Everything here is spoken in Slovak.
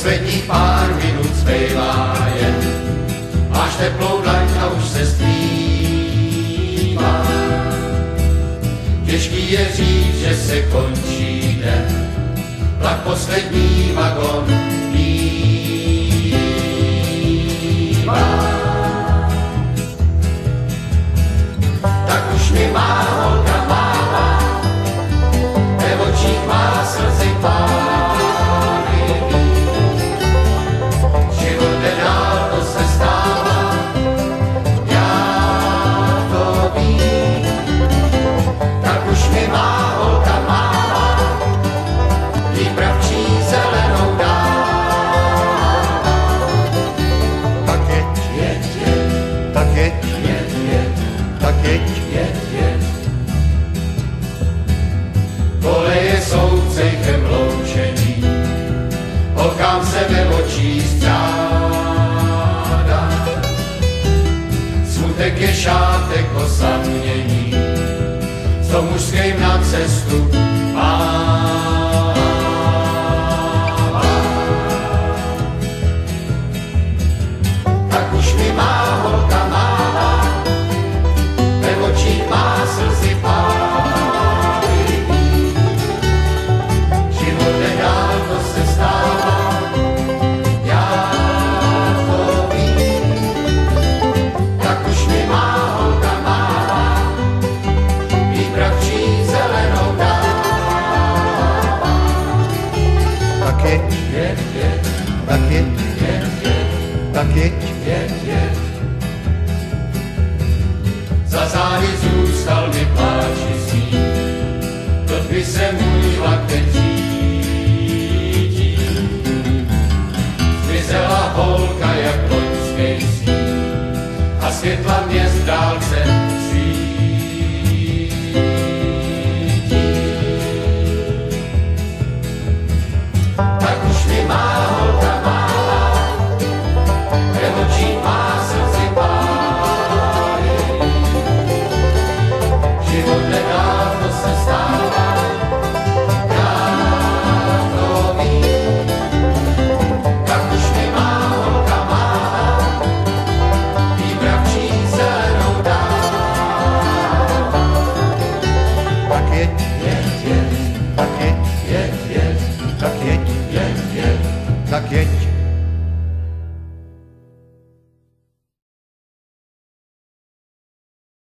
Posledních pár minut zbývá jen, máš teplou dlaň a už se stmívá. Těžký je říct, že se končí den, vlak poslední vagon mívá. Tak už mi má holka máva, ve očích má slzy páry. Život jde dál, to se stává, já to vím. Tak už mi má holka máva, výpravčí zelenou dává. Tak jeď, tak jeď, tak jeď. Koleje jsou cejchem loučení, holkám se ve očích střádá. Smutek je šátek osamění, co mužským na cestu mává. Tak už mi má holka máva, ve očích má slzy páry. Život jde dál, to se stává, já to vím. Tak už mi má holka máva, výpravčí zelenou dává. Tak jeď, tak jeď, tak jeď. Za zády zůstal mi pláč jistý, to by se můj vlak teď